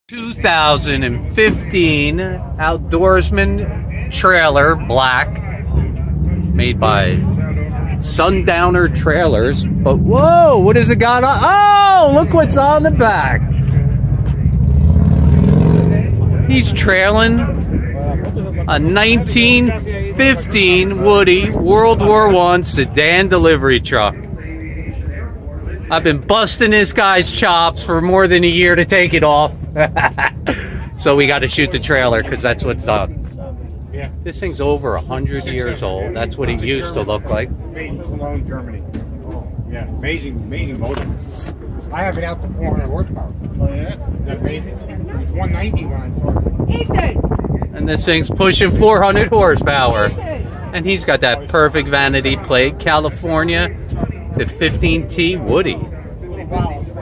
2015 outdoorsman trailer, black, made by Sundowner Trailers. But whoa, what has it got on? Oh, look what's on the back. He's trailing a 1915 Woody World War I sedan delivery truck. I've been busting this guy's chops for more than a year to take it off. So we got to shoot the trailer because that's what's on. Yeah. This thing's over 100 years old. That's what it used to look like. Made in Cologne, Germany. Yeah, amazing motor. I have it out to 400 horsepower. Oh yeah? Is that amazing? It was 190 when I started. And this thing's pushing 400 horsepower. And he's got that perfect vanity plate, California, the 15T Wdy.